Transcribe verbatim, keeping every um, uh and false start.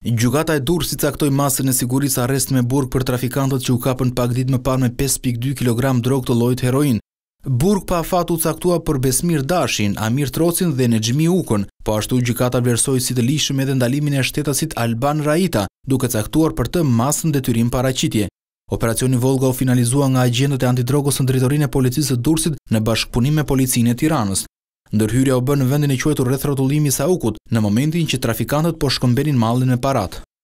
Gjykata e Durrësit caktoi masën e sigurisë arrest me burg për trafikantët që u kapën pak ditë më parë me pesë pikë dy kilogram drogë të llojit heroin. Burg pa afat u caktua për Besmir Dashin, Amir Trocin dhe Nexhmi Ukën, po ashtu gjykata vlerësoi si të lishëm edhe ndalimin e shtetasit Alban Raita, duke caktuar për të masën detyrim paraqitje. Operacioni Volga u finalizua nga agjentët e antidrogës në drejtorinë e policisë së Durrësit në bashkëpunim me policinë e Tiranës. Ndërhyrja u bë në vendin e quajtur rreth rrotullimi Saukut, në momentin që trafikantët po shkëmbenin mallin me paratë.